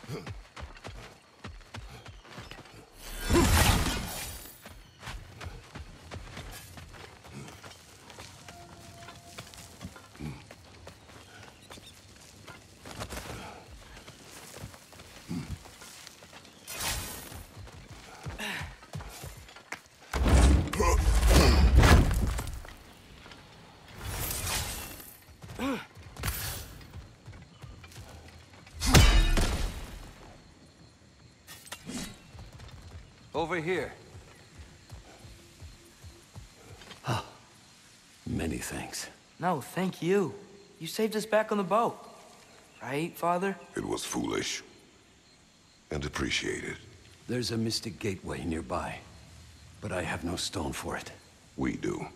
Over here. Oh, many thanks. No, thank you. You saved us back on the boat. Right, Father? It was foolish. And appreciated. There's a mystic gateway nearby, but I have no stone for it. We do.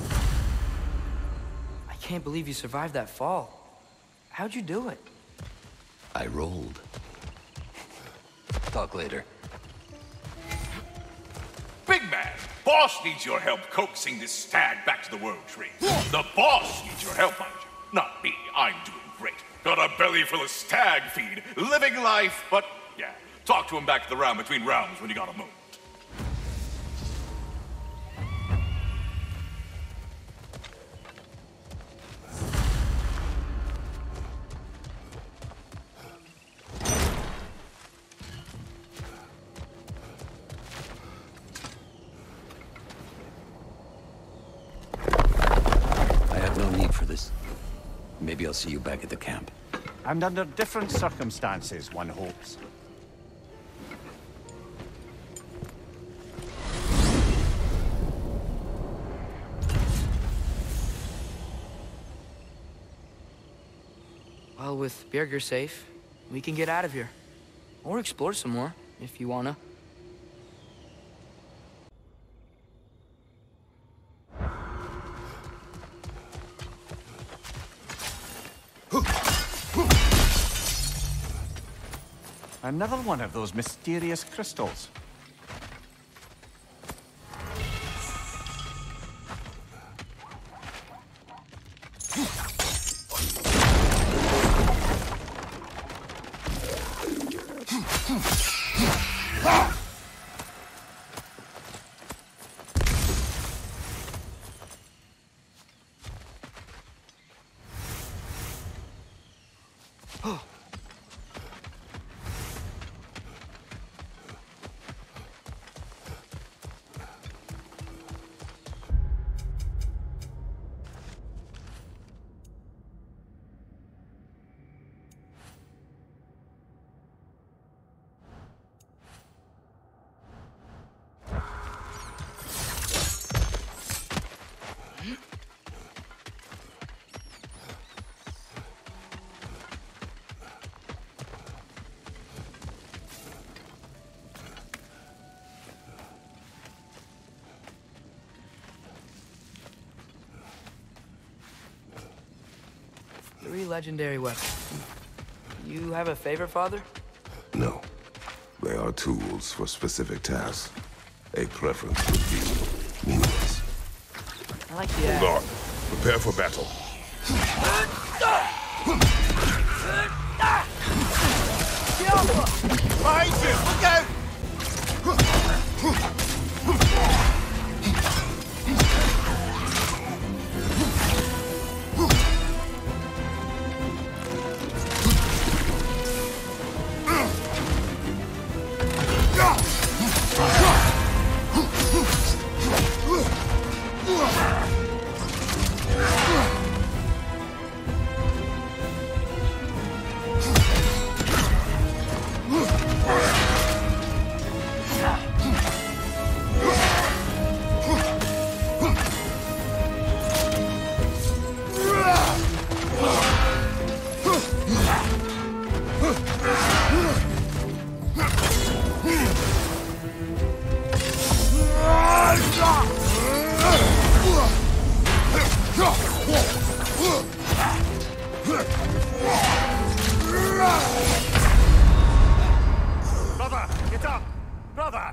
I can't believe you survived that fall. How'd you do it? I rolled. Talk later. Big man, boss needs your help coaxing this stag back to the World Tree. The boss needs your help, mind you. Not me, I'm doing great. Got a belly full of stag feed, living life, but yeah, talk to him back to the realm between realms when you got a moment. Maybe I'll see you back at the camp. And under different circumstances, one hopes. Well, with Birger safe, we can get out of here. Or explore some more, if you wanna. Another one of those mysterious crystals. Three legendary weapons. You have a favorite, Father? No. They are tools for specific tasks. A preference would be meaningless. I like the Hold on. Prepare for battle. Behind you! Look out! Brother, get up! Brother!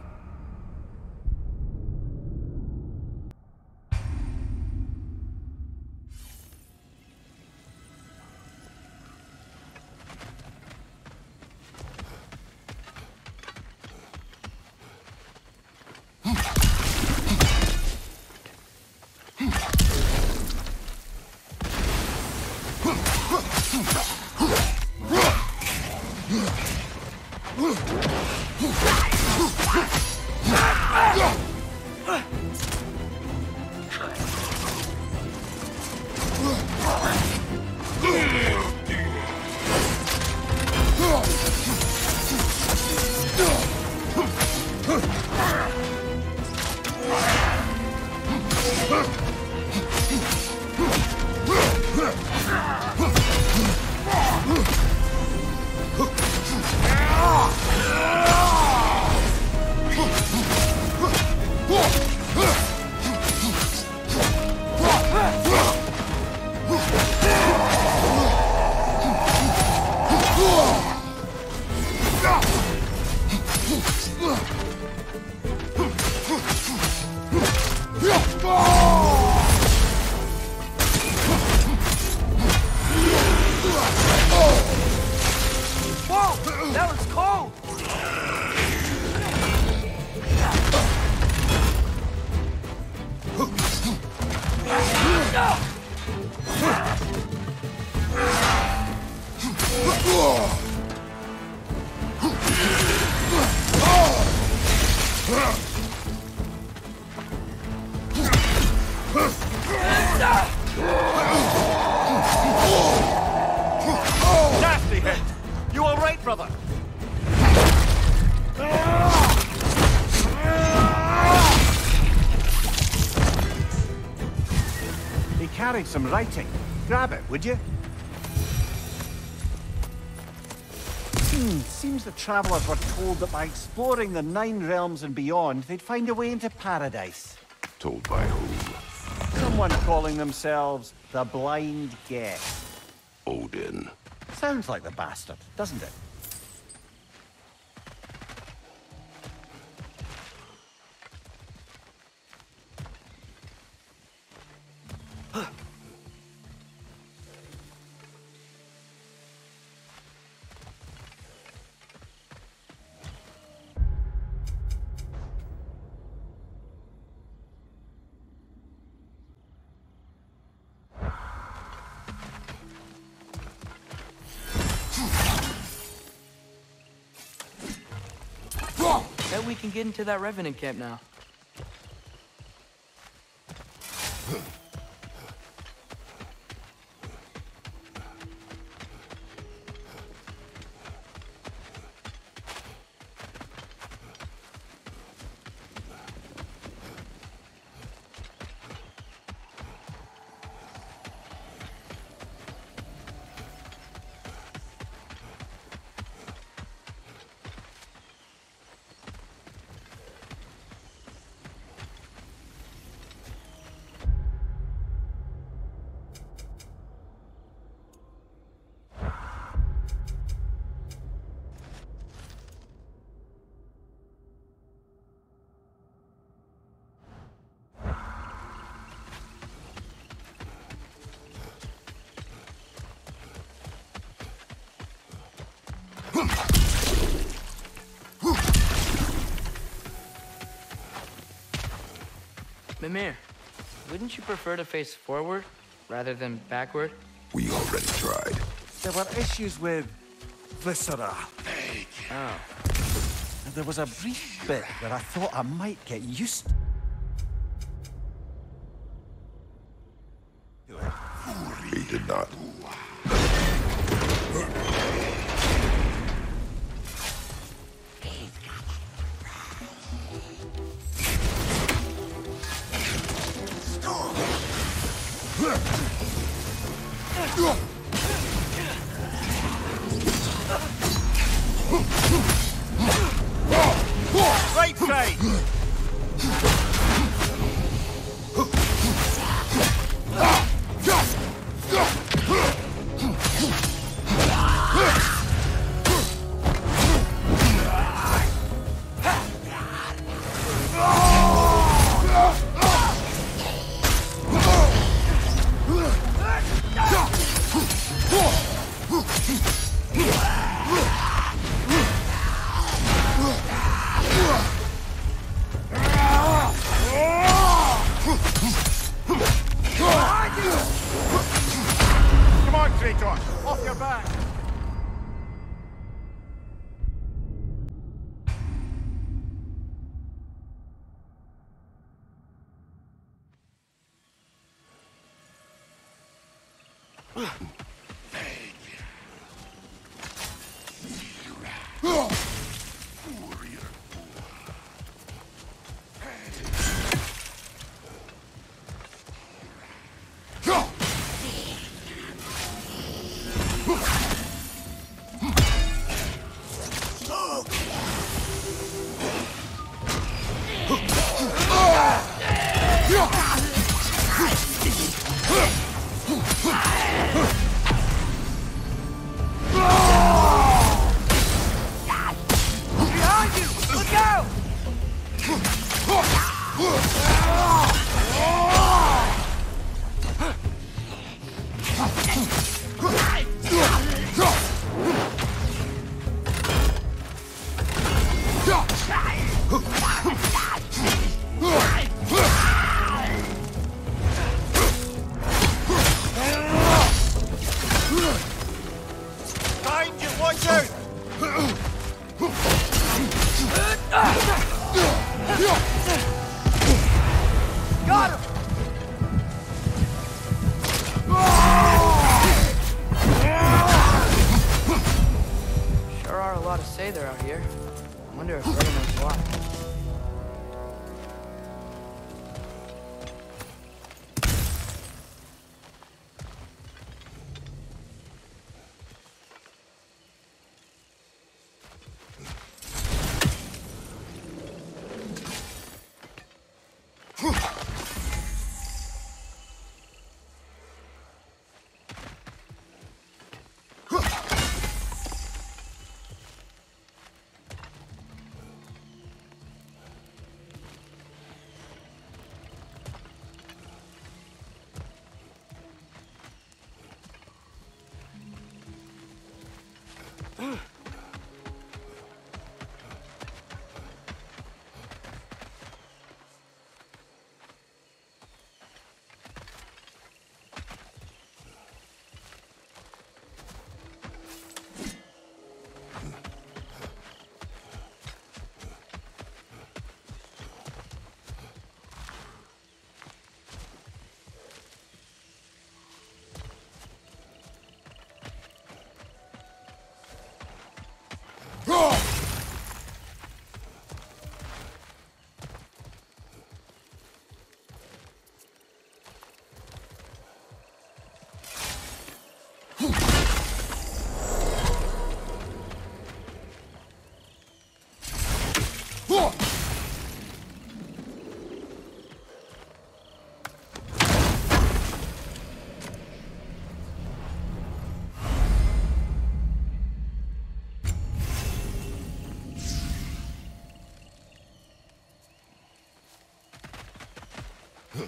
Whoa! That was cold! Nasty hit! You all right, brother? He carried some writing. Grab it, would you? Seems the travelers were told that by exploring the Nine Realms and beyond, they'd find a way into paradise. Told by whom? Someone calling themselves the Blind Guest. Odin. Sounds like the bastard, doesn't it? Bet we can get into that Revenant camp now. Mimir, wouldn't you prefer to face forward rather than backward? We already tried. There were issues with Viscera. Oh. And there was a brief bit where I thought I might get used to it. He did not. Right side! Come on, Kratos! Off your back! Got him! Sure are a lot of Sather out here. I wonder if Brother knows why.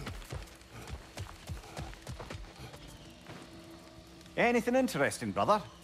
Anything interesting, brother?